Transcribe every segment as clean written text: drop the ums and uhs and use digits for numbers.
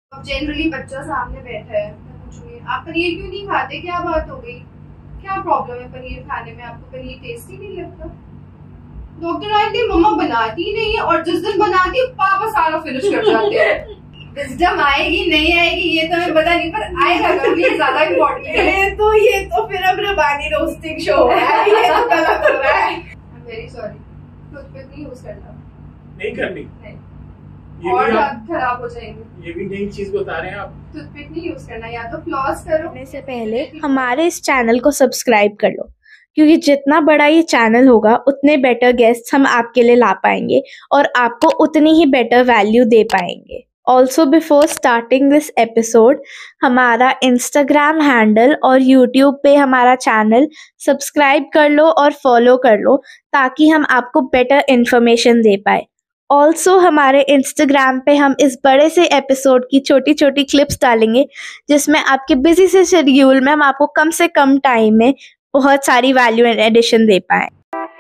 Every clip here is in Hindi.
अब जनरली बच्चा सामने बैठा है, मैं पूछूंगी आप पनीर क्यों नहीं खाते, क्या बात हो गई, क्या प्रॉब्लम है पनीर खाने में, आपको पनीर टेस्टी नहीं लगता? डॉक्टर आंटी मम्मा बनाती ही नहीं है, और जिस दिन बनाती है पापा सारा फिनिश कर जाते हैं। विजडम आएगी नहीं आएगी ये तो हमें पता नहीं, पर आएगा कभी, ये ज्यादा इम्पोर्टेंट है। ये तो फिर अब रबानी रोस्टिंग शो है, ये तो गलत हो रहा है। I am very sorry, toothpick नहीं यूज करना, नहीं करनी, नहीं और खराब हो जाएंगे। ये भी नई चीज बता रहे हैं आप। टूथपिक नहीं यूज करना, या तो फ्लॉस करो। करने से पहले हमारे इस चैनल को सब्सक्राइब कर लो, क्योंकि जितना बड़ा ये चैनल होगा उतने बेटर गेस्ट्स हम आपके लिए ला पाएंगे और आपको उतनी ही बेटर वैल्यू दे पाएंगे। Also before starting this episode, हमारा इंस्टाग्राम हैंडल और यूट्यूब पे हमारा चैनल सब्सक्राइब कर लो और फॉलो कर लो, ताकि हम आपको बेटर इन्फॉर्मेशन दे पाए। ऑल्सो हमारे इंस्टाग्राम पे हम इस बड़े से एपिसोड की छोटी छोटी क्लिप्स डालेंगे, जिसमें आपके बिजी से शेड्यूल में हम आपको कम से कम टाइम में बहुत सारी वैल्यू एडिशन दे पाए।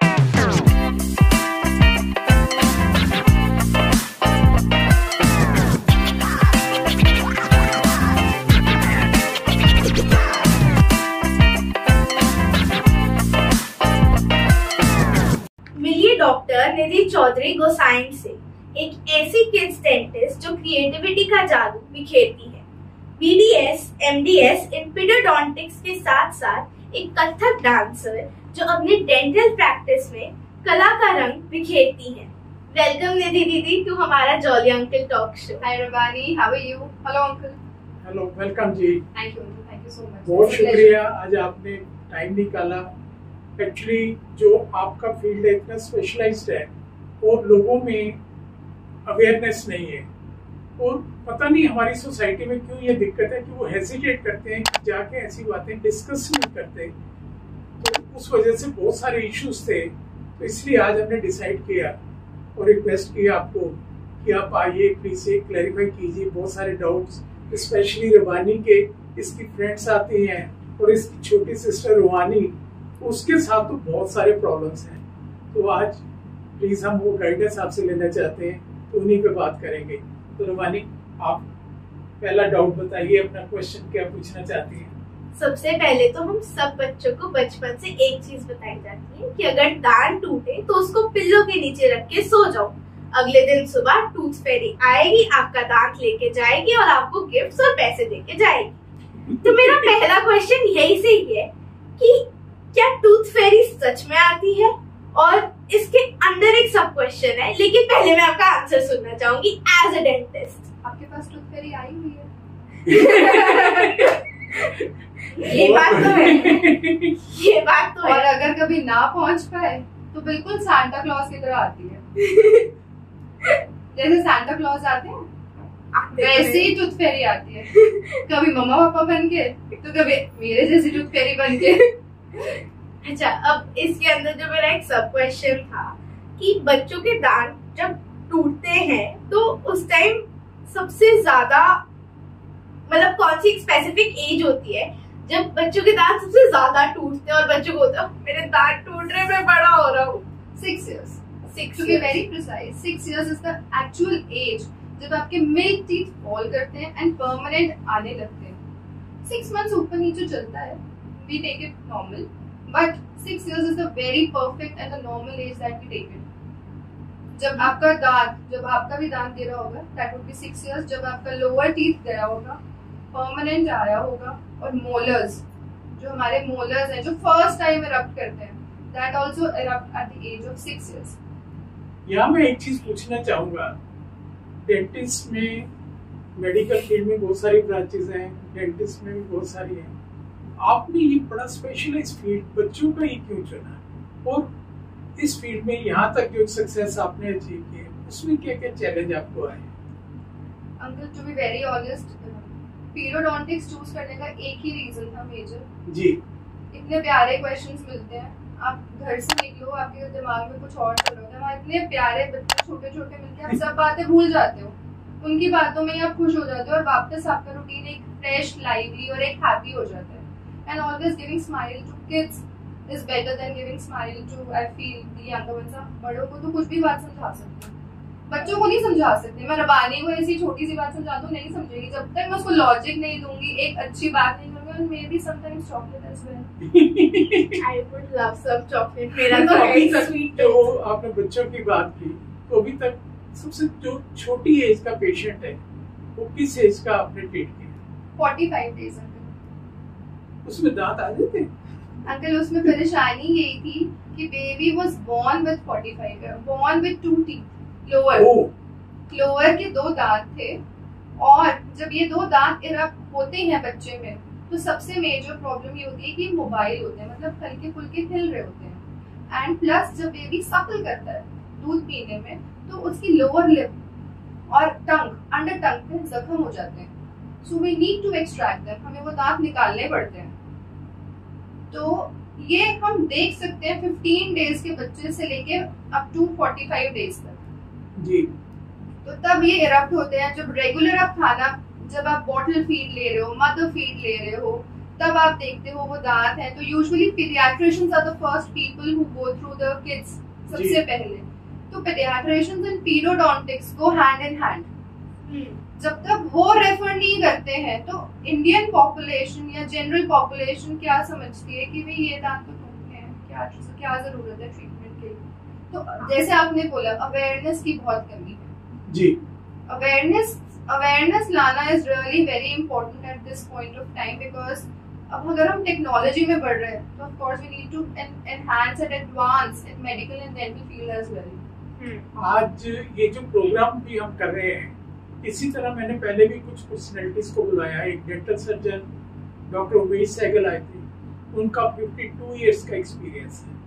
मिलिए डॉक्टर निधि चौधरी गोसाइन से, एक ऐसी किड्स डेंटिस्ट जो क्रिएटिविटी का जादू बिखेरती है। BDS, MDS इन पीडियोडोंटिक्स के साथ साथ एक कथक डांसर जो अपनी डेंटल प्रैक्टिस में कला का रंग बिखेरती है। वेलकम निधि दीदी टू हमारा jolly uncle talk show. Hi Rabani, how are you? Hello uncle. Hello, welcome जी। Thank you uncle, thank you so much. बहुत शुक्रिया, आज आपने टाइम निकाला। एक्चुअली जो आपका फील्ड है इतना स्पेशलाइज्ड है और लोगों में अवेयरनेस नहीं है, और पता नहीं हमारी सोसाइटी में क्यों ये दिक्कत है कि वो हेजिटेट करते हैं कि जाके ऐसी बातें डिस्कस नहीं करते, तो उस वजह से बहुत सारे इश्यूज थे। तो इसलिए आज हमने डिसाइड किया और रिक्वेस्ट किया आपको कि आप आइए, प्लीज ये क्लैरिफाई कीजिए बहुत सारे डाउट्स, स्पेशली रबानी के, इसकी फ्रेंड्स आती हैं और इसकी छोटी सिस्टर रुहानी, उसके साथ तो बहुत सारे प्रॉब्लम्स हैं। तो आज प्लीज हम वो गाइडेंस आपसे लेना चाहते हैं, तो उन्हीं पे बात करेंगे। तो रुहानी, आप पहला डाउट बताइए, अपना क्वेश्चन क्या पूछना चाहती हैं? सबसे पहले तो हम सब बच्चों को बचपन से एक चीज बताई जाती है कि अगर दांत टूटे तो उसको पिल्लो के नीचे रख के सो जाओ। अगले दिन सुबह टूथ फेरी आएगी, आपका दांत लेके जाएगी और आपको गिफ्ट्स और पैसे देके जाएगी। तो मेरा पहला क्वेश्चन यही से ही है कि क्या टूथ फेरी सच में आती है? और इसके अंदर एक सब क्वेश्चन है, लेकिन पहले मैं आपका आंसर सुनना चाहूंगी एज अ डेंटिस्ट। आपके पास टूथ फेरी आई हुई है? ये बात तो है, ये बात तो है। और अगर कभी ना पहुंच पाए तो बिल्कुल सांता क्लॉज की तरह आती है। जैसे सांता क्लॉज आते हैं वैसे ही टूथ फेरी आती है, कभी मम्मा पापा बन के तो कभी मेरे जैसी टूथ फेरी बन के। अच्छा, अब इसके अंदर जो मेरा एक सब क्वेश्चन था कि बच्चों के दांत जब टूटते हैं तो उस टाइम सबसे ज्यादा मतलब कौन सी स्पेसिफिक एज होती है जब बच्चों के दांत सबसे ज्यादा टूटते हैं और बच्चों को होता है मेरे दांत टूट रहे, मैं बड़ा हो रहा हूँ? 6 years. 6 To be very precise, 6 years is the actual age जब आपके मिल्क टीथ फॉल करते हैं एंड परमानेंट आने लगते हैं। 6 months ऊपर नीचे चलता है, we take it normal, but 6 years is the very perfect and the normal age that we take it. जब आपका भी दांत गिरा होगा, that would be 6 years. जब आपका लोअर टीथ गया होगा, परमानेंट आया होगा, और मोलर्स, जो हमारे मोलर्स हैं जो फर्स्ट टाइम इरप्ट करते हैं, that also erupt at the age of 6 years. यहाँ मैं एक चीज पूछना चाहूंगा, डेंटिस्ट में, मेडिकल फील्ड में बहुत सारी ब्रांचेस हैं, डेंटिस्ट में भी बहुत सारी हैं, आपने ये बड़ा स्पेशलाइज फील्ड बच्चों का ही क्यों चुना, और इस फील्ड में यहाँ तक जो सक्सेस आपने अचीव की है उसमें क्या क्या चैलेंज आपको आए? Uncle, to be very honest, periodontics choose करने का एक ही रीजन था मेजर जी। इतने प्यारे क्वेश्चंस मिलते हैं, आप घर से निकलो आपके दिमाग में कुछ और चल रहा होता है, वहाँ इतने प्यारे बच्चे छोटे छोटे मिलके आप सब बातें भूल जाते हो, उनकी बातों में ही आप खुश हो जाते हो और वापस आपका रूटीन एक फ्रेश, लाइवली और एक हैप्पी हो जाता है। And always giving smile to kids is better than giving smile to, I feel, the younger ones. आप बड़ों को तो कुछ भी बात समझा सकते हो, बच्चों को नहीं समझा सकते। मैं रबानी को ऐसी छोटी सी बात समझा दूं, नहीं समझेगी। जब तक मैं उसको लॉजिक नहीं दूंगी, एक अच्छी बात नहीं करूंगी, और maybe sometimes chocolate as well. I would love some chocolate. मेरा तो है ही स्वीट। तो आपने बच्चों की बात की, तो अभी तक सबसे जो छोटी एज का पेशेंट है वो किस एज का आपने ट्रीट किया? 45 डेज अंकल। उसमें दांत आ जाते? अंकल उसमें परेशानी यही थी कि baby was born with 45, born with 2 teeth lower के 2 दांत थे। और जब ये 2 दांत इरप्ट होते हैं बच्चे में, तो सबसे मेजर प्रॉब्लम ये होती है कि मोबाइल होते हैं, मतलब हल्के फुल्के हिल रहे होते हैं। एंड प्लस जब बेबी सकल करता है दूध पीने में, तो उसकी लोअर लिप और टंग, अंडर टंग पे जख्म हो जाते हैं। So we need to extract them, हमें वो दांत निकालने पड़ते हैं। तो ये हम देख सकते हैं 15 डेज के बच्चे से लेके अप टू 45 डेज तक जी। तो तब ये इरप्ट होते हैं। जब रेगुलर आप खाना, जब आप बॉटल फीड ले रहे हो, मदर फीड ले रहे हो, तब आप देखते हो वो दांत है। तो usually pediatricians are the first people who go through the kids सबसे पहले। तो pediatricians and pedodontics go hand in hand. जब तक वो रेफर नहीं करते हैं, तो इंडियन पॉपुलेशन या जनरल पॉपुलेशन क्या समझती है कि भाई ये दांत तो टूटते हैं, क्या जरूरत है ट्रीटमेंट के लिए। तो जैसे आपने बोला, अवेयरनेस की बहुत कमी है जी। अवेयरनेस लाना is really very important at this point of time, because अब अगर हम टेक्नोलॉजी में बढ़ रहे हैं, तो of course we need to enhance and advance in medical and dental field as well. आज ये जो प्रोग्राम भी हम कर रहे हैं, इसी तरह मैंने पहले भी कुछ पर्सनैलिटीज को बुलाया। एक dental surgeon doctor Umesh Sehgal आए थे, उनका 52 इयर्स का एक्सपीरियंस है।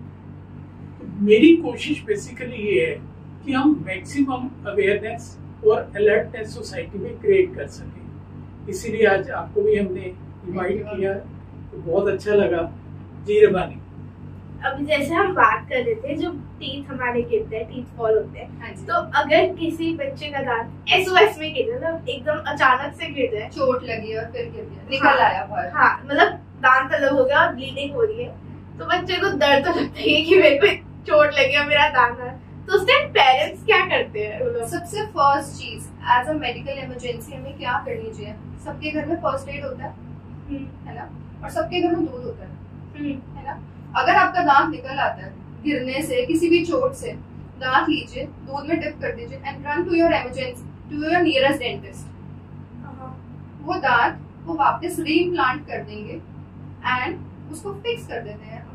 तो मेरी कोशिश बेसिकली ये है कि हम मैक्सिमम अवेयरनेस और अलर्टनेस सोसाइटी में क्रिएट कर सकें। इसीलिए आज आपको भी हमने इनवाइट किया, तो बहुत अच्छा लगा। जी रबानी, अभी जैसे हम बात कर रहे थे, जो टीथ हमारे गिरते हैं, टीथ फॉल होते हैं, हाँ जी। तो अगर किसी बच्चे का दांत एसओएस में गिर जाए, मतलब एकदम अचानक से गिर जाए, चोट लगी और फिर गिर गया, निकल आया बाहर, हाँ, मतलब दांत अलग हो गया और ब्लीडिंग हो रही है, तो बच्चे को दर्द तो लगता है कि मेरे को चोट लगी और मेरा दांत है। तो उस टाइम पेरेंट्स क्या करते हैं? सबसे फर्स्ट चीज एज अ मेडिकल इमरजेंसी हमें क्या करनी चाहिए? सबके घर में फर्स्ट एड होता है ना, और सबके घर में दूध होता है ना। अगर आपका दांत निकल आता है गिरने से, किसी भी चोट से, दांत लीजिए, दूध में डिप कर दीजिए and run to your emergency, to your nearest dentist. वो दांत को वापस रीइम्प्लांट कर देंगे एंड उसको फिक्स कर देते हैं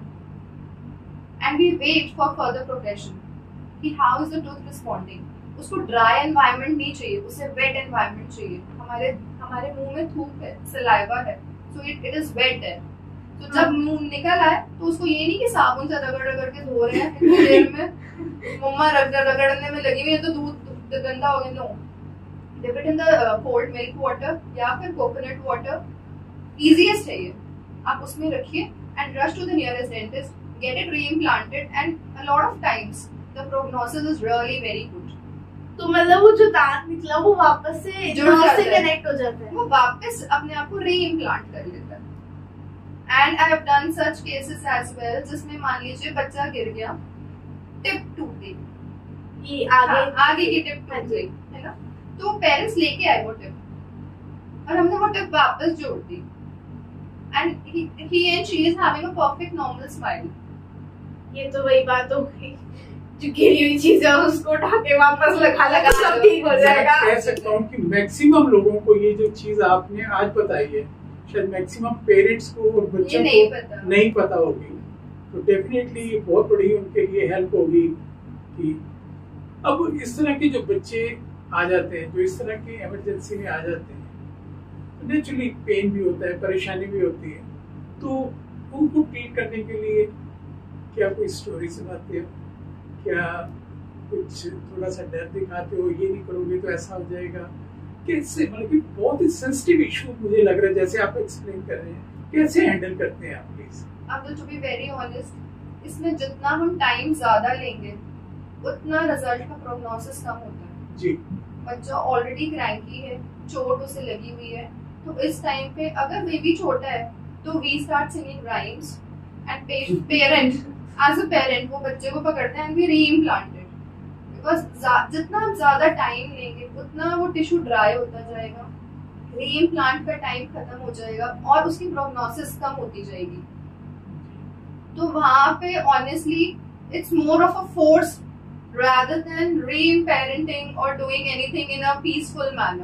हम। And we wait for further progression कि how is the tooth responding. उसको ड्राई एनवायरनमेंट नहीं चाहिए, उसे वेट एनवायरनमेंट चाहिए। हमारे मुंह में थूक है, सलाइवा है, सो इट इज वेट है। तो जब मुंह निकल आए, तो उसको ये नहीं कि साबुन से रगड़ रगड़ के धो रहे हैं इतनी देर में, मम्मा रगड़ने में लगी हुई है तो दूध गंदा हो गया। No, dip it in the cold milk water या फिर कोकोनट वाटर, इजीएस्ट है ये। आप उसमें रखिए and rush to the nearest dentist, get it reimplanted and a lot of times the prognosis is really very good. तो मतलब वो जो दांत निकला वो वापस से नर्व से कनेक्ट हो जाता है, वो वापस अपने आप को रीइम्प्लांट कर लेता है। And I have done such cases as well, जिसमें मान लीजिए बच्चा गिर गया, टिप टूट गई, ये आगे की टिप टूट गई, है ना। तो पेरेंट्स लेके आए वो टिप और हमने वो टिप वापस जोड़ दी and he and she is having a perfect normal smile। ये तो वही बात हो गई, जो गिरी हुई चीज है उसको उठा के वापस लगा सब ठीक हो जाएगा। कह सकता हूँ कि मैक्सिमम लोगों को ये जो चीज आपने आज बताई है, शायद मैक्सिमम पेरेंट्स को और बच्चों को नहीं पता होगी। तो डेफिनेटली ये बहुत बड़ी उनके लिए हेल्प होगी कि अब इस तरह के जो बच्चे आ जाते हैं, जो इस तरह की इमरजेंसी में आ जाते हैं, नेचुरली पेन भी होता है, परेशानी भी होती है, तो उनको ट्रीट करने के लिए क्या कोई स्टोरी सुनाते हो, क्या कुछ थोड़ा सा डर दिखाते हो, ये नहीं करोगे तो ऐसा हो जाएगा, कैसे, मतलब कि बहुत ही सेंसिटिव इशू मुझे लग रहा है जैसे आप एक्सप्लेन कर रहे हैं, कैसे हैंडल करते हैं आप प्लीज? अब टू बी वेरी ऑनेस्ट, इसमें जितना हम टाइम ज्यादा लेंगे उतना रिजल्ट का प्रोग्नोसिस कम होता है जी। बच्चा ऑलरेडी क्रैंकी है, चोट उसे लगी हुई है, तो इस टाइम पे अगर बेबी छोटा है तो we start singing rhymes and parent as a parent वो बच्चे को पकड़ते हैं and we reimplant it, because जितना आप ज्यादा टाइम लेंगे उतना वो टिश्यू ड्राई होता जाएगा, रीइम्प्लांट का टाइम खत्म हो जाएगा और उसकी प्रोग्नोसिस कम होती जाएगी। तो वहां पे honestly it's more of a force rather than re-parenting or doing anything in a peaceful manner.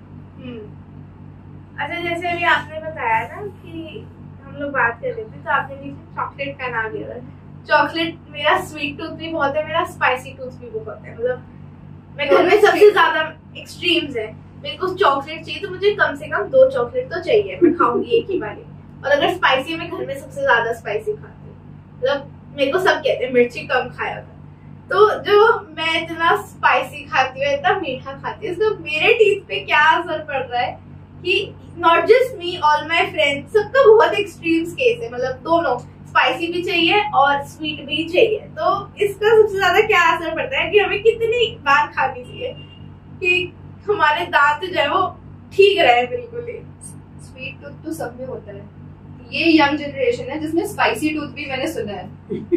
अच्छा, जैसे अभी आपने बताया ना कि हम लोग बात कर रहे थे तो आपने नीचे चॉकलेट का नाम लिया। चॉकलेट, मेरा स्वीट टूथ भी बहुत है, मेरा स्पाइसी टूथ भी बहुत है। मतलब मैं घर में सबसे ज्यादा एक्सट्रीम्स है, मेरे को चॉकलेट चाहिए तो मुझे कम से कम 2 चॉकलेट तो चाहिए, मैं खाऊंगी एक ही बारी। और अगर स्पाइसी, मैं घर में सबसे ज्यादा स्पाइसी खाती हूँ। मतलब मेरे को सब कहते हैं मिर्ची कम खाया था, तो जो मैं इतना स्पाइसी खाती हूँ, इतना मीठा खाती हूँ, तो मेरे टीथ पे क्या असर पड़ रहा है कि not just me, all my friends, सबका बहुत एक्सट्रीम्स केस है। मतलब दोनों, स्पाइसी भी चाहिए और स्वीट भी चाहिए। तो इसका सबसे ज्यादा क्या असर पड़ता है कि हमें कितनी बार खानी चाहिए कि हमारे दांत जो है वो ठीक रहे बिल्कुल ही। स्वीट टूथ तो सब में होता है, ये यंग जनरेशन है जिसमें स्पाइसी टूथ भी मैंने सुना है।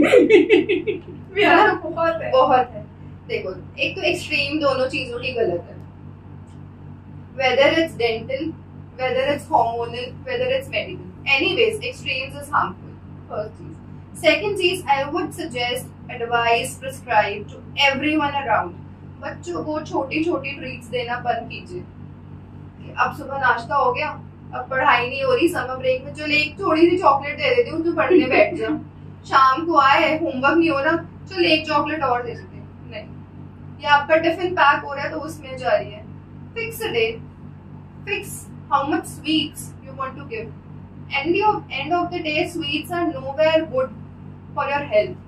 मेरा तो बहुत है। देखो, एक तो एक्सट्रीम दोनों चीजों की गलत है, whether it's dental, whether it's hormonal, whether it's medical, anyways extremes is harmful, first चीज। सेकंड चीज, I would suggest, advice, prescribe to everyone around, बच्चों को छोटी छोटी ट्रीट्स देना बंद कीजिए। अब सुबह नाश्ता हो गया, अब पढ़ाई नहीं हो रही, समर ब्रेक में चलो एक थोड़ी सी चॉकलेट दे देती हूँ, तू पढ़ने बैठ जा। शाम को आए, होमवर्क नहीं हो रहा, चलो एक चॉकलेट और दे देते हैं, नहीं। या आपका टिफिन पैक हो रहा है तो उसमें जा रही है। Fix a day, fix how much sweets you want to give. End of the day sweets are nowhere good for your health.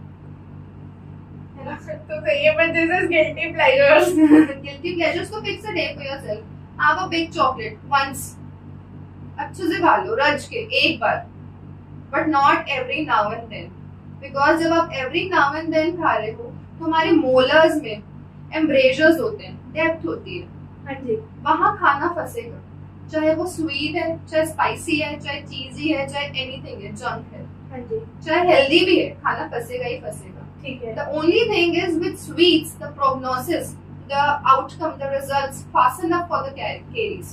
तो सही है, but this is guilty pleasures. Guilty pleasures को fix a day for yourself. Have a big chocolate once. अच्छे से खा लो, रज के एक बार, but not every now and then. Because जब आप every now and then खा रहे हो तो हमारे मोलर्स में एम्ब्रेजर्स होते हैं, डेप्थ होती है, हाँ जी, वहाँ खाना फंसेगा, चाहे वो स्वीट है, चाहे स्पाइसी है, चाहे चीजी है, चाहे एनीथिंग है, जंक है, हाँ जी, चाहे हेल्दी भी है, खाना फंसेगा ही फंसेगा। ठीक है। The only thing is with sweets, the prognosis, the outcome, the results fasten up for the caries.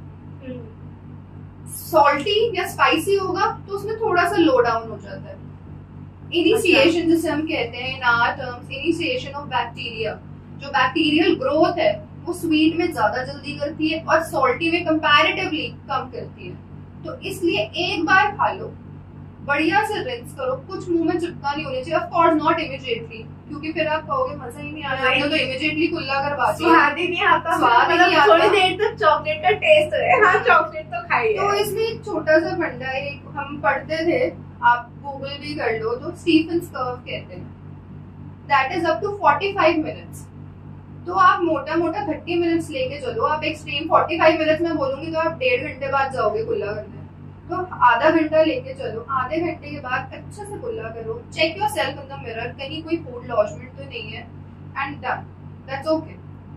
Salty या spicy होगा तो उसमें थोड़ा सा लो डाउन हो जाता है। Initiation जिसे हम कहते हैं in our terms, initiation of bacteria, जो बैक्टीरियल ग्रोथ है वो स्वीट में ज्यादा जल्दी करती है और सॉल्टी में कंपैरेटिवली कम करती है। तो इसलिए एक बार खा लो, बढ़िया से रिंस करो, कुछ मुंह में चिपका नहीं होनी चाहिए, ऑफ कोर्स नॉट इमीडिएटली, क्योंकि फिर आप कहोगे मजा ही नहीं आया, आपने तो इमीडिएटली कुल्ला करवाती है, स्वाद ही नहीं आता, स्वाद ही नहीं आता, थोड़ी देर तक चॉकलेट का टेस्ट है, हाँ चॉकलेट तो खाइए। तो इसमें एक छोटा सा फंडा है, हम पढ़ते थे, आप गूगल भी कर लो, तो स्टीफन्स कर्व कहते हैं, that is up to 45 minutes. तो आप मोटा मोटा 30 मिनट्स लेके चलो, आप एक्सट्रीम 45 मिनट्स में बोलूंगी तो आप 1.5 घंटे बाद जाओगे कुल्ला करने, तो आधा घंटा लेके चलो, आधे घंटे के बाद अच्छा से कुल्ला करो, check yourself in the mirror, कहीं कोई फूड लॉजमेंट तो नहीं है, and done, that's okay.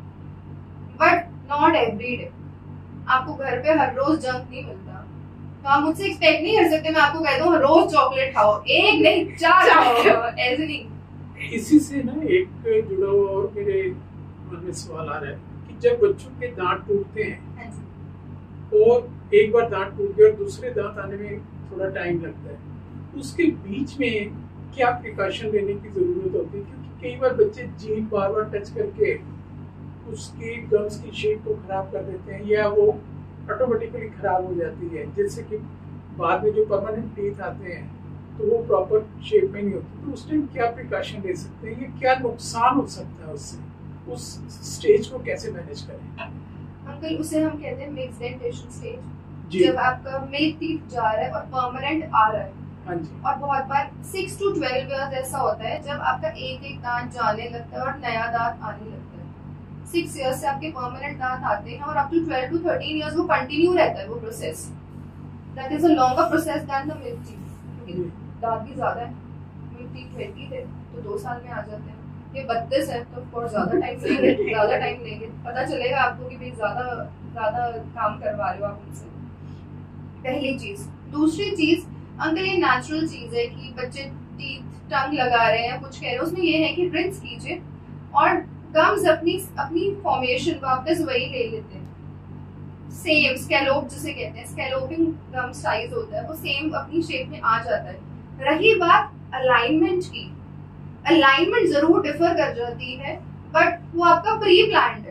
But not every day, आपको घर पे हर रोज जंक नहीं मिलता, तो आप मुझसे एक्सपेक्ट नहीं कर सकते मैं आपको कह दूं रोज चॉकलेट खाओ, एक नहीं 4 खाओ, ऐसे नहीं। इसी से ना एक जुड़ा हुआ और मेरे मन में सवाल आ रहा है कि जब बच्चों के दांत टूटते हैं और एक बार दांत टूट गया और दूसरे दांत आने में थोड़ा टाइम लगता है, उसके बीच में क्या प्रिकॉशन लेने की जरूरत होती है? क्योंकि कई बार बच्चे जीभ बार बार टच करके उसकी गम्स की शेप को खराब कर देते हैं या वो ऑटोमेटिकली खराब हो जाती है, जिससे कि बाद में जो परमानेंट टीथ आते हैं तो वो प्रॉपर शेप में नहीं होती। तो उस टाइम क्या प्रिकॉशन ले सकते हैं, ये क्या नुकसान हो सकता है उससे, उस स्टेज को कैसे मैनेज करें? अंकल, उसे हम कहते हैं मिक्स डेंटेशन स्टेज, जब आपका मिल्क टीथ जा रहा है और परमानेंट आ रहा है। हाँ जी। और बहुत बार 6 to 12 इयर्स ऐसा होता है जब आपका एक एक दांत जाने लगता है और नया दांत आने लगता है। 6 इयर्स से आपके परमानेंट दांत आते हैं और अप टू 12 to 13 इयर्स वो कंटिन्यू रहता है वो process. That is a longer process than the milk teeth, क्योंकि दांत भी ज्यादा है। मिल्क टीथ 20 थे तो 2 साल में आ जाते हैं, ये 32 है तो ऑफ ज्यादा टाइम लेंगे, पता चलेगा आपको कि भाई ज्यादा काम करवा रहे हो आप उनसे। पहली चीज। दूसरी चीज, अंकल ये नेचुरल चीज है कि बच्चे टीथ टंग लगा रहे हैं, कुछ कह रहे हैं, उसमें ये है कि रिंस कीजिए और गम्स अपनी अपनी फॉर्मेशन वापस वही ले लेते हैं, सेम स्कैलोप जिसे कहते हैं, स्कैलोपिंग गम साइज होता है, वो सेम अपनी शेप में आ जाता है। रही बात अलाइनमेंट की, अलाइनमेंट जरूर डिफर कर जाती है, बट वो आपका प्री प्लान्ड है,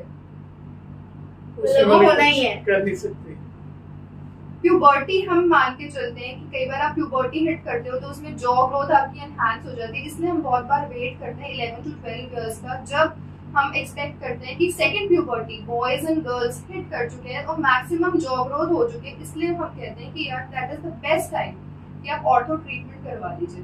वो होना ही है, कर नहीं सकते। प्यूबर्टी हम मान के चलते हैं कि कई बार आप प्यूबर्टी हिट करते हो तो उसमें जॉ ग्रोथ आपकी एनहांस हो जाती है, इसलिए हम बहुत बार वेट करते हैं 11 to 12 इयर्स का, जब हम एक्सपेक्ट करते हैं कि second puberty boys and girls hit कर चुके हैं और मैक्सिमम जॉ ग्रोथ हो चुके हैं, इसलिए हम कहते हैं कि यार that is the best time कि आप ऑर्थो ट्रीटमेंट करवा लीजिए।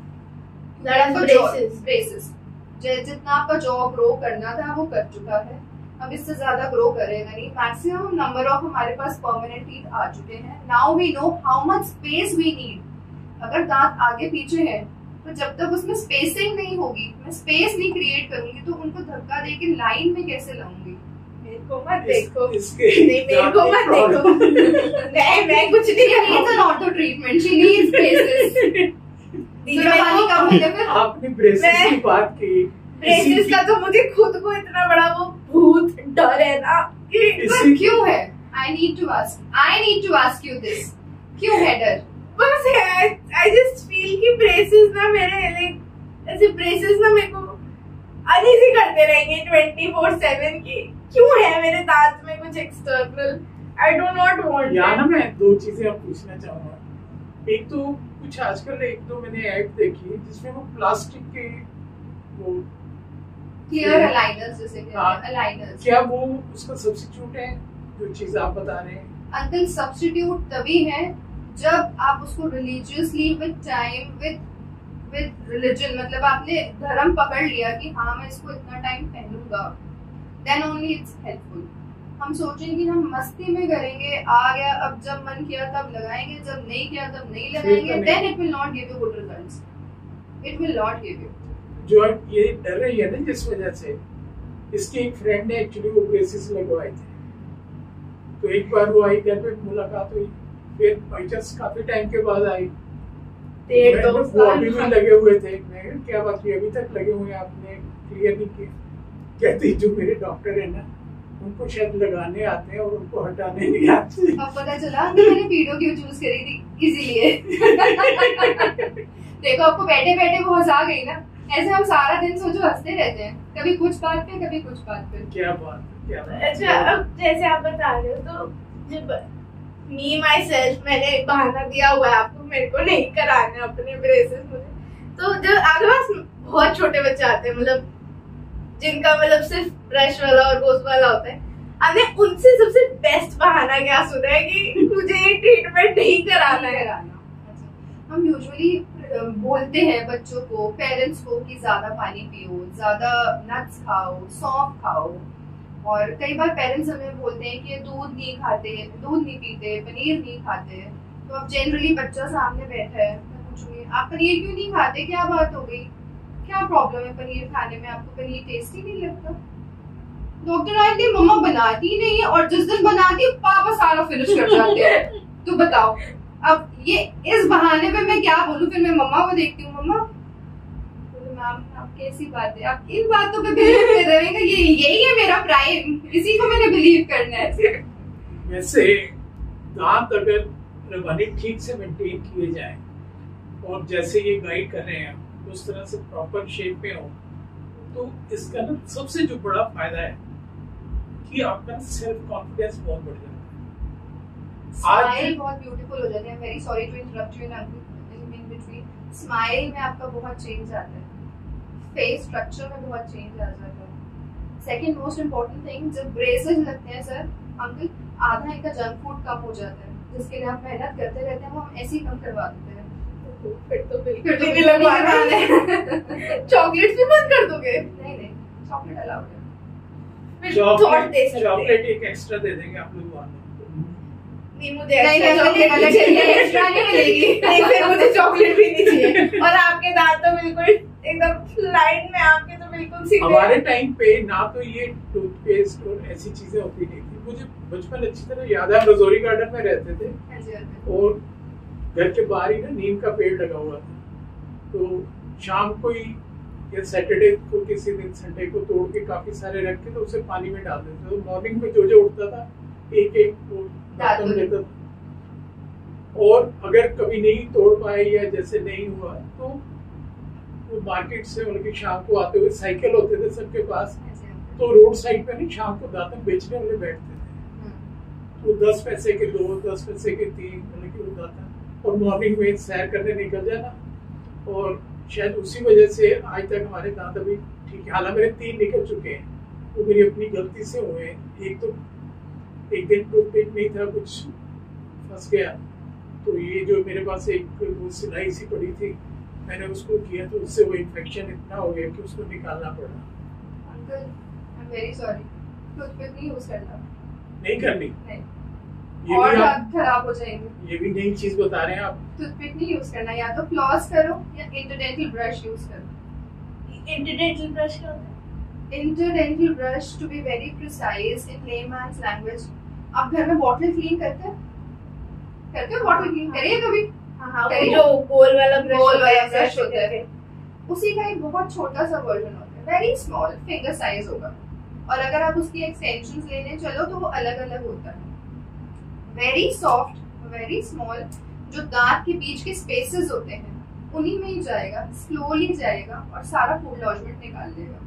ब्रेसेस जितना आपका जॉ ग्रो करना था वो कर चुका है, अब इससे ज्यादा ग्रो करेगा नहीं, मैक्सिमम नंबर ऑफ हमारे पास परमानेंट टीथ आ चुके हैं। Now we know how much space we need. अगर दांत आगे पीछे है तो जब तक उसमें स्पेसिंग नहीं होगी, मैं स्पेस नहीं क्रिएट करूंगी, तो उनको धक्का देके लाइन में कैसे लाऊंगी? मेरे को मत देखो, नहीं मेरे को मत देखो, नहीं मैं कुछ नहीं She needs an ortho treatment. She needs braces. आपने ब्रेसेस की बात की, ब्रेसेस का तो मुझे खुद को इतना बड़ा वो भूत डर है ना कि क्यों है? I need to ask you this. क्यों है डर? बस I just feel कि ब्रेसेस ना मेरे लाइक ऐसे ब्रेसेस ना मेरे को अनईजी करते रहेंगे 24/7 की। क्यों है मेरे दांत में कुछ external? I do not want. यहाँ ना मैं दो चीजें आप पूछना चाहूंगा। एक तो कुछ आजकल एक दो मैंने ऐड देखी जिसमें वो प्लास्टिक के वो क्लियर अलाइनर्स जैसे कहते हैं, अलाइनर्स, क्या वो उसका सब्स्टिट्यूट है जो चीज आप बता रहे हैं? अंकल सब्स्टिट्यूट तभी है जब आप उसको religiously with time with religion, मतलब आपने धर्म पकड़ लिया कि हाँ मैं इसको इतना टाइम पहनूंगा, देन ओनली इट्स हेल्पफुल। हम सोचेंगे हम मस्ती में करेंगे, आ गया अब जब मन किया तब लगाएंगे, जब नहीं किया तब नहीं लगाएंगे, then it will not give you good results, it will not give you. जो ये डर रही है ना जिस वजह से, इसकी एक फ्रेंड ने एक्चुअली वो ब्रेसेस लगवाए थे, तो एक बार वो आई घर पे मुलाकात हुई, फिर बाई चांस काफी टाइम के बाद आई, वो अभी भी लगे हुए थे। मैं क्या बात हुई अभी तक लगे हुए आपने क्लियर नहीं किया? कहती जो मेरे डॉक्टर है ना उनको शायद लगाने आते हैं और उनको हटाने नहीं आते। अब पता चला मैंने वीडियो क्यों चूज करी थी, इसीलिए। देखो आपको बैठे बैठे वो हंसा गई ना, ऐसे हम सारा दिन सोचो हंसते रहते हैं, कभी कुछ बात पे कभी कुछ बात पे। क्या बात। अच्छा अब जैसे आप बता रहे हो तो जब मी माई सेल्फ मैंने बहाना दिया हुआ है आपको, मेरे को नहीं कराने अपने ब्रेसेस मुझे, तो जब आपके पास बहुत छोटे बच्चे आते हैं मतलब जिनका मतलब सिर्फ ब्रश वाला और गोस वाला होता है, आपने उनसे सबसे बेस्ट बहाना क्या सुना है कि मुझे ये ट्रीटमेंट नहीं कराना है? हम यूजुअली बोलते हैं बच्चों को, पेरेंट्स को कि ज्यादा पानी पियो, ज्यादा नट्स खाओ, सौंफ खाओ, और कई बार पेरेंट्स हमें बोलते हैं कि दूध नहीं खाते, दूध नहीं पीते, पनीर नहीं खाते, तो अब जनरली बच्चा सामने बैठा है, मैं पूछूंगी आप पनीर क्यों नहीं खाते, क्या बात हो गई, क्या प्रॉब्लम है पनीर खाने में, आपको पनीर टेस्टी नहीं लगता? डॉक्टर आंटी मम्मा बनाती नहीं है, और जिस दिन बनाती है पापा सारा फिनिश कर जाते हैं। तो बताओ अब ये इस बहाने पे मैं क्या बोलूं? फिर मैं मम्मा को देखती हूँ, मम्मा मैम आप कैसी बात है, आप इन बातों पे बिलीव कर रहे हैं, यही है मेरा प्राइम, इसी को मैंने बिलीव करना है। वैसे दांत अगर रवानी ठीक से मेंटेन किए जाए और जैसे ये गाइड कर रहे हैं उस तरह से प्रॉपर शेप में हो, तो इसका ना सबसे जो बड़ा फायदा है कि आपका सेल्फ कॉन्फिडेंस बहुत बढ़ जाता है, स्माइल बहुत ब्यूटीफुल हो जाती है। Very sorry to interrupt you in between. Smile में आपका बहुत चेंज आता है, फेस स्ट्रक्चर में बहुत चेंज आ जाता है। सेकंड मोस्ट इम्पोर्टेंट थिंग, जब ब्रेसेस लगते हैं सर अंकल, आधा इनका जंक फूड कम हो जाता है, जिसके लिए आप मेहनत करते रहते हैं, वो हम ऐसे ही कम करवा देते हैं। फिर तो बिल्कुल नहीं लगवाना है। चॉकलेट्स भी बंद कर दोगे? नहीं चॉकलेट अलाउड है। चॉकलेट एक एक्स्ट्रा दे देंगे आप लोग वाले। नहीं मुझे एक्स्ट्रा नहीं मिलेगी। नहीं फिर मुझे चॉकलेट भी नहीं चाहिए। और आपके दांत तो बिल्कुल एकदम लाइन में, आपके तो बिल्कुल सीधे। हमारे टाइम पे ना तो ये टूथपेस्ट और ऐसी चीजें होती नहीं थी। मुझे बचपन अच्छी तरह याद है, रजौरी गार्डन में रहते थे और घर के बाहर ही ना नीम का पेड़ लगा हुआ था, तो शाम को ही या सैटरडे को किसी दिन संडे को तोड़ के काफी सारे रख के तो उसे पानी में डाल देते, तो मॉर्निंग में जो उठता था एक एक वो दातुन लेता था। और अगर कभी नहीं तोड़ पाए या जैसे नहीं हुआ तो वो मार्केट से मतलब शाम को आते हुए साइकिल होते थे सबके पास, तो रोड साइड पे नहीं शाम को दातुन बेचने वाले बैठते थे, तो 10 पैसे के 2, 10 पैसे के 3 मतलब कि वो दातुन, और मॉर्निंग में सैर करने निकल जाना। और शायद उसी वजह से आज तक हमारे दांत अभी ठीक है। हालांकि मेरे 3 निकल चुके हैं, वो मेरी अपनी गलती से हुए हैं। एक तो एक दिन टूथपिक नहीं था, कुछ फंस गया, तो ये जो मेरे पास एक वो सिलाई सी पड़ी थी, मैंने उसको किया तो उससे वो इन्फेक्शन इतना हो गया कि उसको निकालना पड़ा। Uncle I am very sorry, toothpick नहीं यूज करना, नहीं करनी, नहीं, ये और भी दांत खराब हो जाएंगे। ये भी नई चीज बता रहे हैं आप। टूथपिक नहीं यूज करना, या तो फ्लॉस करो या इंटरडेंटल ब्रश यूज करो। इंटरडेंटल ब्रश क्या होता है? Interdental brush to be very precise in layman's language, आप घर में बॉटल क्लीन करते हो बॉटल क्लीन करिए कभी? हाँ, करिए। जो गोल वाला ब्रश होता है, उसी का एक बहुत छोटा सा वर्जन होता है, वेरी स्मॉल, फिंगर साइज होगा, और अगर आप उसकी एक्सटेंशंस लेने चलो तो वो अलग अलग होता है, वेरी सॉफ्ट, वेरी स्मॉल, जो दांत के बीच के स्पेसेस होते हैं उन्हीं में ही जाएगा, स्लोली जाएगा और सारा फूड लॉजमेंट निकाल देगा।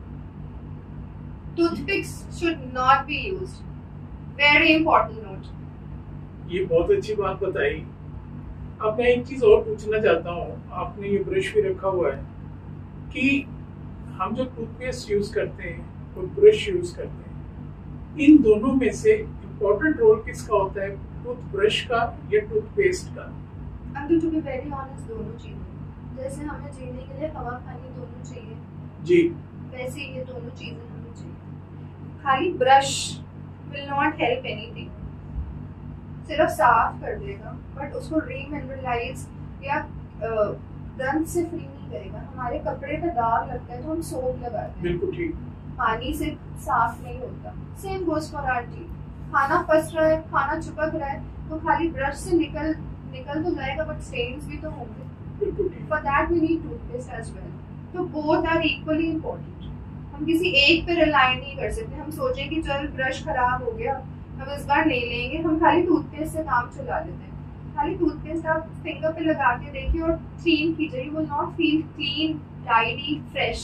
Toothpicks should not be used, very important note. ये बहुत अच्छी बात बताई। अब मैं एक चीज और पूछना चाहता हूँ, आपने ये ब्रश भी रखा हुआ है कि हम जो टूथपेस्ट यूज करते हैं और ब्रश यूज करते हैं, इन दोनों में से इम्पोर्टेंट रोल किसका होता है, टूथब्रश का या टूथपेस्ट का? Uncle to be very honest, दोनों चीजें, जैसे हमें जीने के लिए हवा पानी दोनों चाहिए जी, वैसे ये दोनों चीजें हमें चाहिए। खाली brush will not help anything, सिर्फ साफ कर देगा बट उसको रीमिनरलाइज या दंत से फ्री नहीं करेगा। हमारे कपड़े पे दाग लगता है तो हम सोप लगाते हैं, बिल्कुल ठीक, पानी से साफ नहीं होता। Same goes for our teeth, खाना फंस रहा है, खाना चिपक रहा है, तो खाली ब्रश से निकल तो जाएगा बट स्टेन्स भी तो होंगे, बिल्कुल ठीक। For that we need toothpaste as well. तो बोथ आर इक्वली इम्पोर्टेंट, हम किसी एक पे रिलाई नहीं कर सकते। हम सोचे कि चल ब्रश खराब हो गया, हम इस बार नहीं लेंगे, हम खाली टूथपेस्ट से काम चला लेते हैं। खाली टूथपेस्ट आप फिंगर पे लगा के देखिए और क्लीन कीजिए, you will not feel clean, tidy, fresh.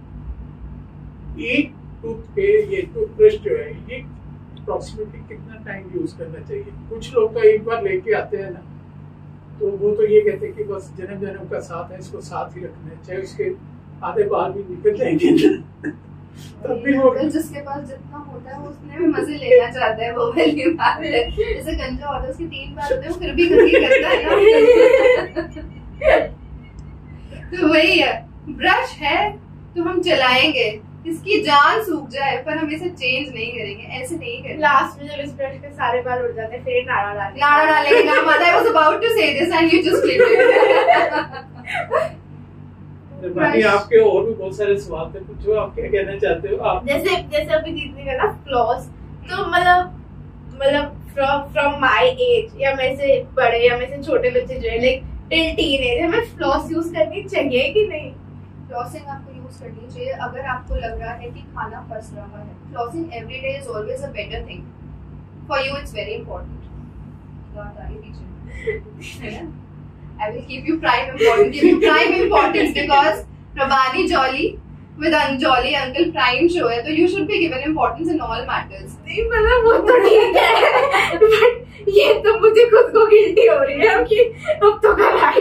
एक टूथब्रश जो है ये अप्रोक्सीमेटली कितना टाइम यूज करना चाहिए? कुछ लोग तो एक बार लेके आते हैं ना, तो वो तो ये कहते हैं कि बस जन्म जन्म का साथ है, इसको साथ ही रखना है, चाहे उसके आधे बाल भी निकल जाएंगे तब भी वो जिसके पास जितना होता है वो उसने भी मजे लेना चाहता है, वो वाली बात है। जैसे गंजा होता है उसके 3 बाल होते हैं, वो फिर भी गंदी करता है ना। तो वही है, ब्रश है तो हम चलाएंगे, इसकी जान सूख जाए पर हम इसे चेंज नहीं करेंगे, ऐसे नहीं करेंगे। लास्ट में जब इस ब्रश के सारे बाल उड़ जाते हैं फिर नाड़ा डालेंगे काम आता है। I was about to say this and you just clicked it. आपके और भी बहुत सारे सवाल थे, पूछो आप क्या कहना चाहते हो आप? जैसे अभी दीदी का ना फ्लॉस, तो मतलब फ्रॉम माय एज या मेरे से बड़े या मेरे से छोटे बच्चे जो है लाइक टिल टीनेज, हमें फ्लॉस यूज करनी चाहिए कि नहीं? फ्लॉसिंग आपको यूज करनी चाहिए अगर आपको लग रहा है कि खाना फंस रहा है। Flossing every day is always a better thing for you, it's very important. बात आ रही पीछे, I will give you prime importance because Prabhani Jolly with Jolly Uncle Prime show है, तो you should be given importance in all matters. नहीं मतलब वो तो ठीक है बट ये तो मुझे खुद को गिल्टी हो रही है कि अब तो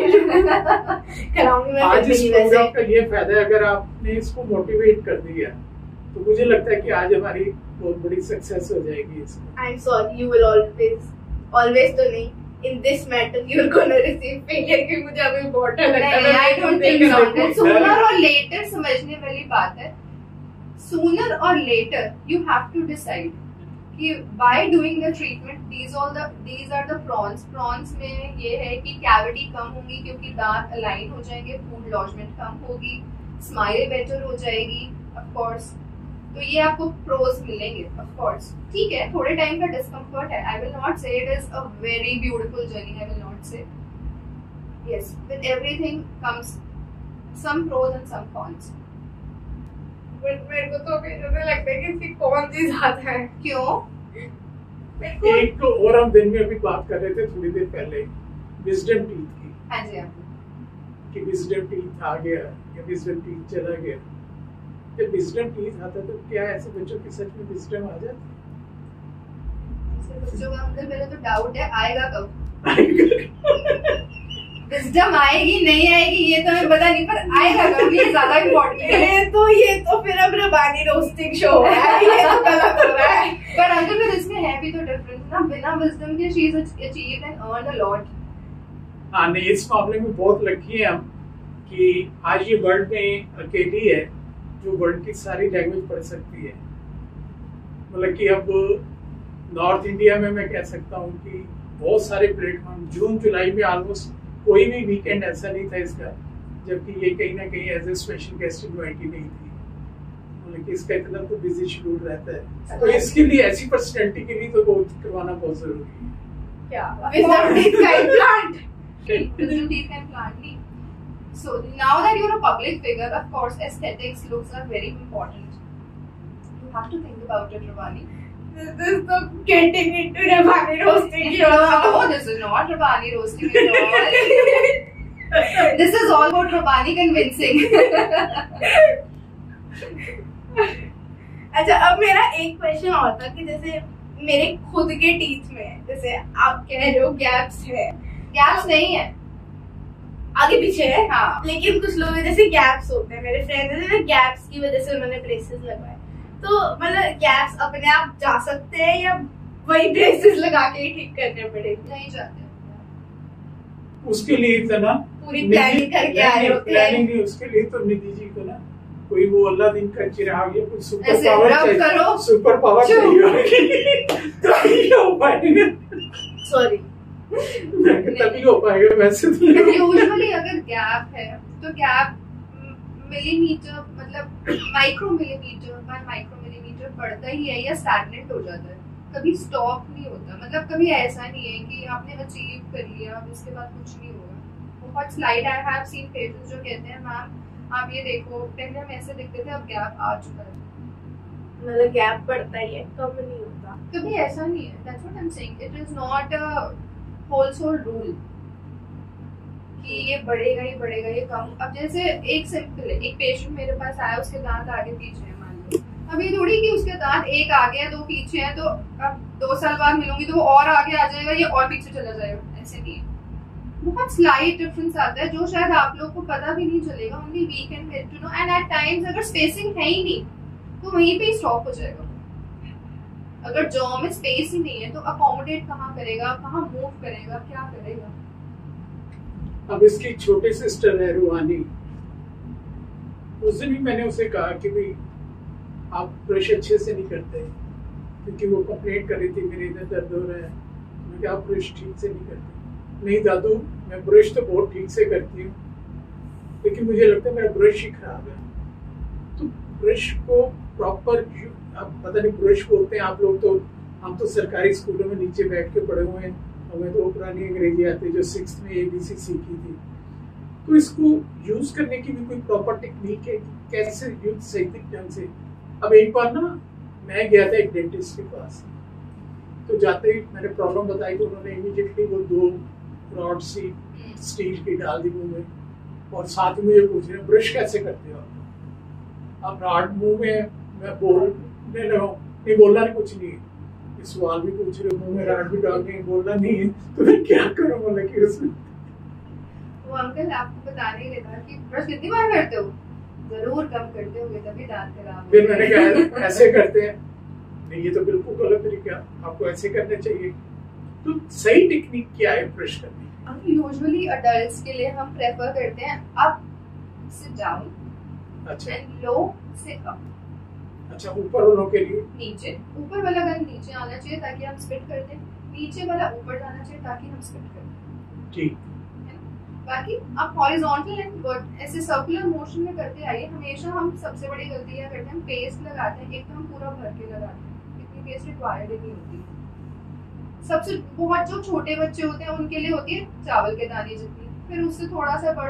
कराऊंगी मैं। आज इस प्रोग्राम का ये फायदा है, अगर आपने इसको मोटिवेट कर दिया तो मुझे लगता है कि आज हमारी बहुत बड़ी सक्सेस हो जाएगी इसमें। I am sorry, you will always तो नहीं, in this matter you're gonna receive failure कि मुझे अभी बहुत डर लगता है। I don't think so. Sooner or later समझने वाली बात है, sooner or later you have to decide कि by doing the treatment these are the prawns में ये है कि कैविटी कम होगी क्योंकि दांत अलाइन हो जाएंगे, फूड लॉजमेंट कम होगी, स्माइल बेटर हो जाएगी ऑफ कोर्स। तो ये आपको प्रोज मिलेंगे ऑफ कोर्स। ठीक है, थोड़े टाइम का डिस्कम्फर्ट है, I will not say it is a very beautiful journey, I will not say. Yes, with everything comes some pros and some cons. But मेरे को तो मुझे लगता है कि इसकी कौन सी ज्यादा है। क्यों? मेरे को एक तो और हम दिन में अभी बात कर रहे थे थोड़ी देर पहले विजडम टीथ की, हाँ जी, हाँ। कि विजडम टीथ आ गया या विजडम टीथ चला गया। जब विजडम टीथ आता तो क्या ऐसे बच्चों की सच में विजडम आ जाती? बच्चों का मतलब मेरा तो डाउट है, आएगा कब? है विजडम आएगी नहीं आएगी ये तो हमें पता नहीं, पर आएगा कब ये ज्यादा इम्पोर्टेंट है। ये तो फिर अब रबानी रोस्टिंग शो है, ये तो गलत हो रहा है। पर अंकल फिर इसमें है भी तो डिफरेंस ना, बिना विजडम के she is achieved and earn a lot. हाँ नहीं, इस मामले में बहुत लकी है हम कि आज ये वर्ल्ड में अकेली है जो वर्ल्ड की सारी लैंग्वेज पढ़ सकती है। मतलब कि अब नॉर्थ इंडिया में मैं कह सकता हूँ कि बहुत सारे प्लेटफॉर्म, जून जुलाई में ऑलमोस्ट कोई भी वीकेंड ऐसा नहीं था इसका जबकि ये कहीं ना कहीं as a special guest invitee नहीं थी। मतलब कि इसका इतना तो बिजी शेड्यूल रहता है, तो इसके लिए ऐसी पर्सनैलिटी के लिए तो बहुत करवाना बहुत जरूरी है। क्या विजडम टीथ का implant? Wisdom teeth can plant me. So now that you're a public figure, of course, aesthetics, looks are very important. You have to think about it, Rabani. This is so getting into Rabbani roasting show. No, this is not Rabani roasting at all. This is all about Rabani convincing. अच्छा, अब मेरा एक क्वेश्चन और था कि जैसे मेरे खुद के टीथ में जैसे आप कह रहे हो गैप्स है, गैप्स नहीं है, आगे पीछे है। हाँ। लेकिन कुछ लोग जैसे गैप्स होते हैं, मेरे फ्रेंड है गैप्स की वजह से उन्होंने ब्रेसेस लगवाए, तो मतलब गैप्स अपने आप जा सकते हैं या वही ब्रेसेस लगा के ही ठीक करने पड़ेंगे? नहीं जाते। उसके लिए तो ना पूरी प्लानिंग करके आए होते हैं। प्लानिंग नहीं, उसके लिए तो निधि जी को ना कोई वो अल्लाह दिन का चिराग या कोई सुपर ऐसे पावर रब चाहिए, करो। सुपर पावर चाहिए तभी हो पाएगा। सॉरी, तभी हो पाएगा वैसे तो। यूजुअली अगर गैप है तो गैप मिलीमीटर मतलब माइक्रो मिलीमीटर बढ़ता ही है या स्टैग्नेंट हो जाता है, कभी स्टॉप नहीं होता। मतलब कभी ऐसा नहीं है कि आपने अचीव कर लिया अब इसके बाद कुछ नहीं होगा। बहुत slide I have seen patients जो कहते हैं मैम आप ये देखो पहले हम ऐसे दिखते थे अब गैप आ चुका है। मतलब गैप बढ़ता ही है, कम नहीं होता। कभी ऐसा नहीं है, that's what I am saying, it is not a whole rule कि ये बढ़ेगा ये कम। अब जैसे एक सिंपल है, एक पेशेंट मेरे पास आया, उसके दांत आगे पीछे है मान लो, अब ये थोड़ी कि उसके दांत एक आगे है दो पीछे है तो अब 2 साल बाद मिलूंगी तो वो और आगे आ जाएगा या और पीछे चला जाएगा, ऐसे नहीं है। बहुत स्लाइट डिफरेंस आता है जो शायद आप लोग को पता भी नहीं चलेगा, only we can get to know. And at times अगर स्पेसिंग है ही नहीं तो वहीं पे ही स्टॉप हो जाएगा। अगर जॉ में स्पेस ही नहीं है तो अकोमोडेट कहाँ करेगा, कहाँ मूव करेगा, क्या करेगा? अब इसकी छोटी सिस्टर है रूहानी, उस दिन भी मैंने उसे कहा कि भाई आप ब्रश अच्छे से नहीं करते, क्योंकि वो कंप्लेंट कर रही थी मेरे इधर दर्द हो रहा है। मैं क्या आप ब्रश ठीक से नहीं करते? नहीं दादू मैं ब्रश तो बहुत ठीक से करती हूँ लेकिन मुझे लगता है मेरा ब्रश ही खराब है। तो ब्रश को प्रॉपर, अब पता नहीं ब्रश बोलते हैं आप लोग, तो हम तो सरकारी स्कूलों में नीचे बैठ के पढ़े हुए हैं, हमें तो पुरानी अंग्रेजी आती है जो 6th में ABC सीखी थी। तो इसको यूज करने की भी कोई प्रॉपर टेक्निक है कि कैसे यूज सही ढंग से। अब एक बार ना मैं गया था एक डेंटिस्ट के पास, तो जाते ही मैंने प्रॉब्लम बताई तो उन्होंने इमीडिएटली वो 2 रॉड सी स्टील की डाल दी मुंह में और साथ में मुझे पूछ रहे ब्रश कैसे करते हो आप? अब रॉड मुंह में मैं बोलने लगा, नहीं बोलना नहीं, कुछ नहीं, सवाल भी पूछ रहे मुंह में रॉड भी डाल के बोलना नहीं है, तो मैं क्या करूं? बोला कि उसमें वो अंकल आपको बताने लगा कि ब्रश कितनी बार करते हो? जरूर कम करते होगे तभी दांत खराब। फिर मैंने कहा ऐसे करते हैं, नहीं ये तो बिल्कुल गलत तरीका, आपको ऐसे करना चाहिए। तो सही टेक्निक क्या है ब्रश करने की? यूजुअली अडल्ट्स के लिए हम प्रेफर करते हैं अप से डाउन, अच्छा एंड लो से अप। अच्छा, ऊपर वालों के लिए नीचे, ऊपर वाला गन नीचे आना चाहिए ताकि हम स्पिट कर दें, नीचे वाला ऊपर जाना चाहिए ताकि हम स्पिट कर दें। ठीक। बाकी आप हॉरिजॉन्टल एंड ऐसे सर्कुलर मोशन में करते आइए। हमेशा हम सबसे बड़ी गलती क्या करते हैं, हम पेस्ट लगाते हैं, एक तो हम पूरा भर के लगाते हैं, इतनी पेस्ट रिक्वायर्ड नहीं होती। सबसे बहुत जो छोटे बच्चे होते हैं उनके लिए होती है चावल के दाने जितनी, फिर उससे थोड़ा सा बढ़ो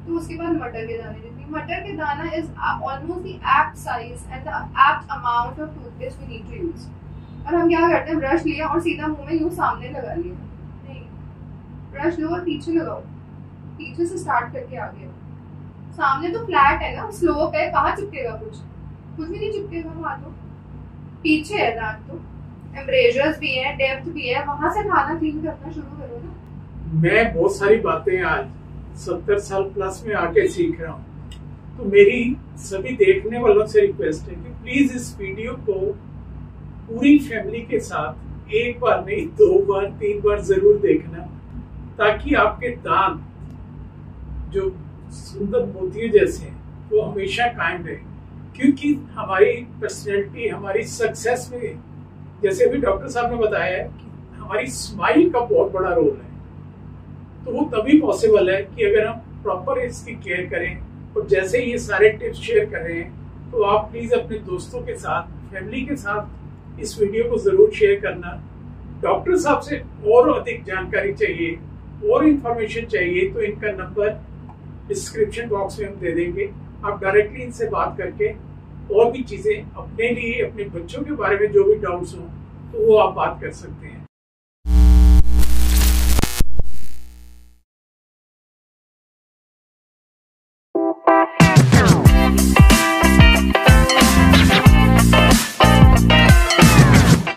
तो उसके बाद मटर के दाने देती हूँ। मटर के दाना is almost the apt size and the apt amount of toothpaste we need to use. और हम क्या करते हैं, ब्रश लिया और सीधा मुंह में यूं सामने लगा लिया। नहीं, ब्रश लो और पीछे लगाओ, पीछे से स्टार्ट करके आगे। सामने तो फ्लैट है ना, स्लोप है, कहाँ चिपकेगा, कुछ भी नहीं चिपकेगा वहां। तो पीछे है दांत, तो एम्ब्रेजर्स भी है, डेप्थ भी है, वहां से खाना क्लीन करना शुरू करो ना। मैं बहुत सारी बातें आज 70 साल प्लस में आके सीख रहा हूँ, तो मेरी सभी देखने वालों से रिक्वेस्ट है कि प्लीज इस वीडियो को पूरी फैमिली के साथ एक बार नहीं 2 बार 3 बार जरूर देखना, ताकि आपके दांत जो सुंदर मोतियों जैसे हैं वो हमेशा कायम रहे। क्योंकि हमारी पर्सनैलिटी, हमारी सक्सेस में, जैसे अभी डॉक्टर साहब ने बताया है कि हमारी स्माइल का बहुत बड़ा रोल है। तो वो तभी पॉसिबल है कि अगर हम प्रॉपर इसकी केयर करें। और जैसे ये सारे टिप्स शेयर कर रहे हैं, तो आप प्लीज अपने दोस्तों के साथ, फैमिली के साथ इस वीडियो को जरूर शेयर करना। डॉक्टर साहब से और अधिक जानकारी चाहिए और इंफॉर्मेशन चाहिए तो इनका नंबर डिस्क्रिप्शन बॉक्स में हम दे देंगे। आप डायरेक्टली इनसे बात करके और भी चीजें अपने लिए, अपने बच्चों के बारे में जो भी डाउट्स हो, तो वो आप बात कर सकते हैं।